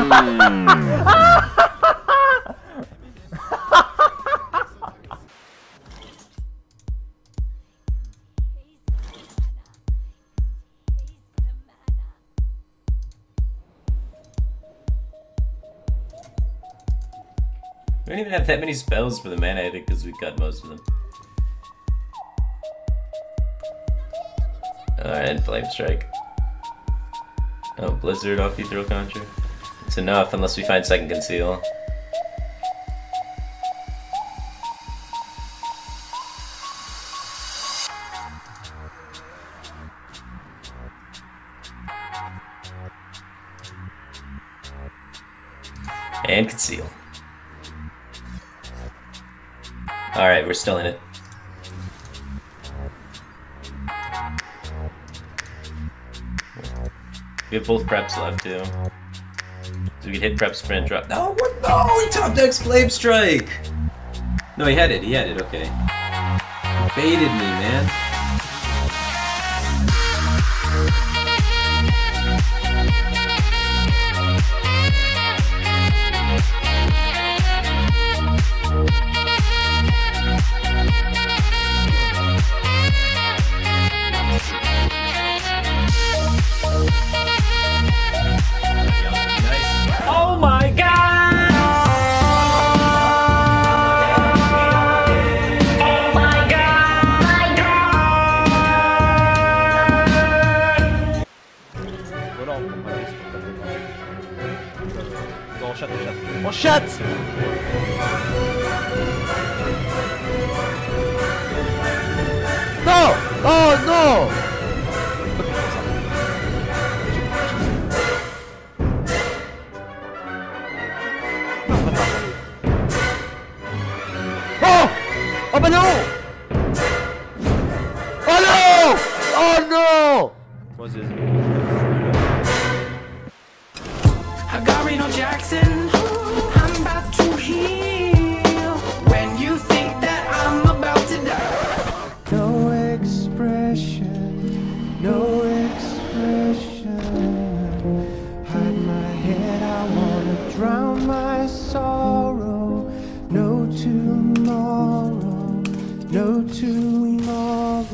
We don't even have that many spells for the mana, I think, because we cut most of them. Alright, Flame Strike. Oh, Blizzard off Ethereal Conjure. It's enough, unless we find second Conceal. And Conceal. Alright, we're still in it. We have both preps left too. So we can hit prep, sprint, drop. No, what? No, he top decks Flame Strike! No, he had it, okay. He baited me, man. Oh my god! Oh my god! My god! Voilà, on va aller sur le chat, au chat. En chat! Non! Oh non! Oh bah non! Oh non! Oh non! I got Reno Jackson. I'm about to heal. When you think that I'm about to die. No expression, no expression. Hide my head, I wanna drown my sorrow. No tomorrow, no tomorrow.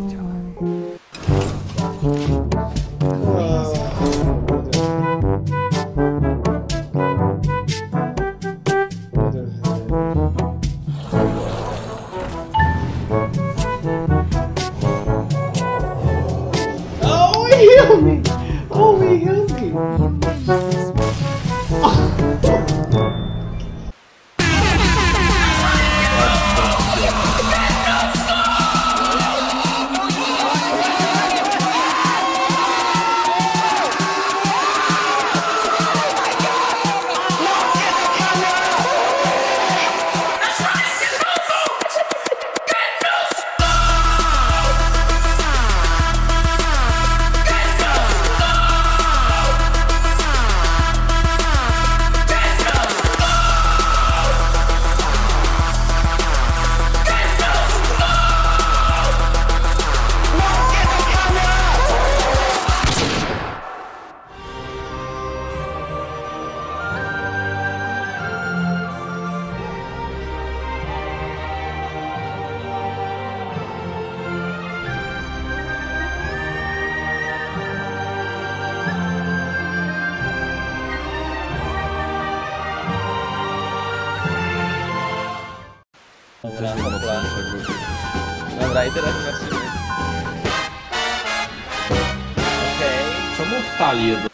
Oh, he healed me! Oh, he healed me! Rider animacyjny. Okej. Czemu w talii